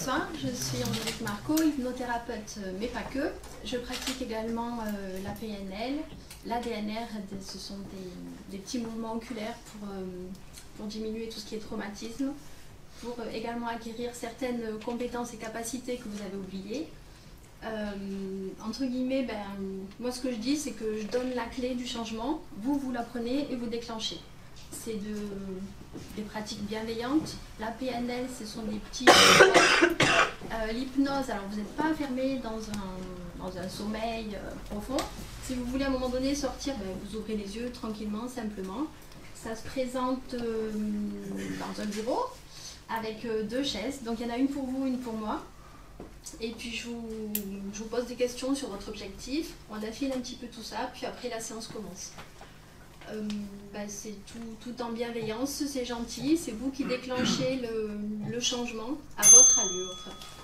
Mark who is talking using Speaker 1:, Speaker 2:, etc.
Speaker 1: bonsoir, je suis Angélique Marco, hypnothérapeute, mais pas que. Je pratique également la PNL, la DNR, ce sont des petits mouvements oculaires pour diminuer tout ce qui est traumatisme, pour également acquérir certaines compétences et capacités que vous avez oubliées. Entre guillemets, moi ce que je dis, c'est que je donne la clé du changement, vous la prenez et vous déclenchez. C'est des pratiques bienveillantes. La PNL, ce sont des petits... L'hypnose, alors vous n'êtes pas enfermé dans un sommeil profond. Si vous voulez à un moment donné sortir, vous ouvrez les yeux tranquillement, simplement. Ça se présente dans un bureau avec 2 chaises. Donc il y en a une pour vous, une pour moi. Et puis je vous pose des questions sur votre objectif. On affine un petit peu tout ça, puis après la séance commence. C'est tout en bienveillance, c'est gentil, c'est vous qui déclenchez le changement à votre allure.